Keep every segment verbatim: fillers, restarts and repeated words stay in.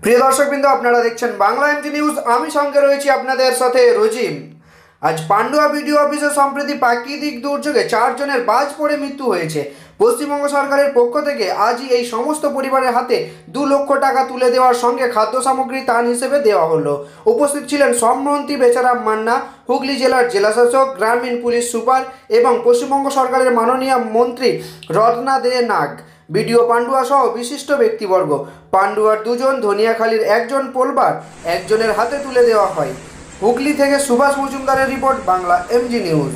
প্রিয় দর্শকবৃন্দ, আপনারা দেখছেন বাংলা এমজি নিউজ। আমি সঙ্গে রয়েছি আপনাদের সাথে রজিম। আজ পান্ডুয়া বিডিও অফিসে সম্প্রতি প্রাকৃতিক দুর্যোগে চারজনের বাজ পড়ে মৃত্যু হয়েছে। পশ্চিমবঙ্গ সরকারের পক্ষ থেকে আজই এই সমস্ত পরিবারের হাতে দু লক্ষ টাকা তুলে দেওয়ার সঙ্গে খাদ্য সামগ্রী দান হিসেবে দেওয়া হলো। উপস্থিত ছিলেন শ্রমমন্ত্রী বেচারাম মান্না, হুগলি জেলার জেলাশাসক, গ্রামীণ পুলিশ সুপার এবং পশ্চিমবঙ্গ সরকারের মাননীয় মন্ত্রী রত্না দে নাগ, বিডিও পান্ডুয়া সহ বিশিষ্ট ব্যক্তিবর্গ। পান্ডুয়ার দুজন, ধনিয়াখালীর একজন পোলবার একজনের হাতে তুলে দেওয়া হয়। হুগলি থেকে সুভাষ মজুমদারের report, Bangla MG news.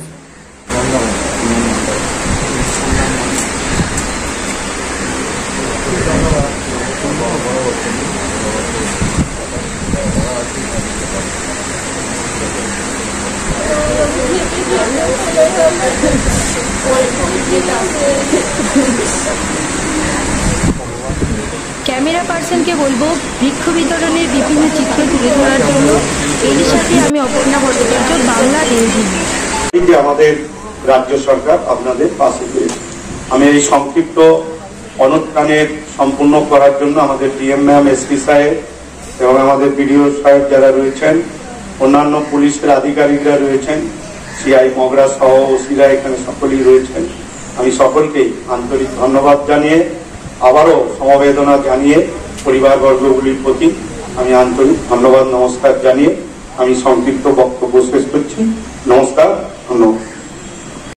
Camera পার্সনকে বলবো বৃক্ষ বিতরণের বিভিন্ন চিত্র তুলে ধরার জন্য। এর সাথে আমি অপর্ণা ভট্টাচার্য, বাংলা এমজি। আমাদের রাজ্য সরকার আপনাদের পাশে পেয়েছে। আমি এই সংক্ষিপ্ত অনুষ্ঠানের সম্পূর্ণ করার জন্য আমাদের ডিএম ম্যাম, এসপি সাহেব এবং আমাদের বিডিও সাহেব যারা রয়েছেন, অন্যান্য পুলিশের আধিকারিকরা রয়েছেন, সিআই মগরা সহ ওসিরা এখানে সকলেই রয়েছেন। আমি সকলকেই আন্তরিক ধন্যবাদ জানিয়ে, আবারও সমবেদনা জানিয়ে পরিবারবর্গগুলির প্রতি আমি আন্তরিক ধন্যবাদ নমস্কার জানিয়ে আমি সংক্ষিপ্ত বক্তব্য শেষ করছি। নমস্কার, ধন্যবাদ।